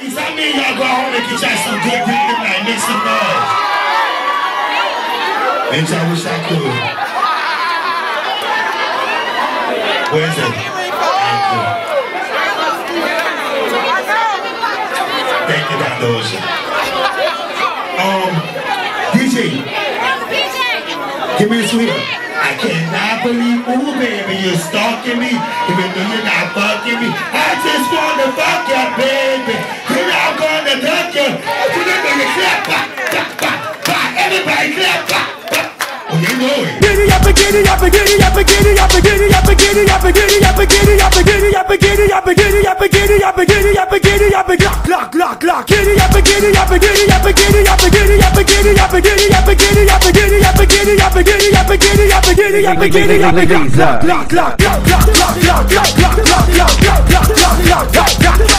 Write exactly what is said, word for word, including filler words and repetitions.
Ladies, I mean y'all go home and get y'all some good dick tonight. Make some noise. Bitch, I wish I could. Where's it? Thank you. Thank you, Doctor Ocean. Um, D J. Give me a sweeter. I cannot believe, ooh baby, you're stalking me. Even though you're not fucking me. I just wanna fuck you, baby. You're not gonna duck you. You know you clap, bah, bah, bah, bah. Everybody clap, bah, bah. Oh, you know it. Giddy up, giddy up, giddy up, giddy up, giddy up, giddy up, giddy up, giddy up, giddy up, giddy up, giddy up, giddy up, giddy up, giddy up, lock, lock, lock, lock. Giddy up, giddy up, giddy up, giddy up, giddy up, giddy up, giddy up, giddy up, giddy up, giddy up, giddy up, giddy up, giddy up, giddy up, lock, lock, lock, lock, lock, lock, lock, lock, lock, lock, lock, lock, lock, lock, lock, lock.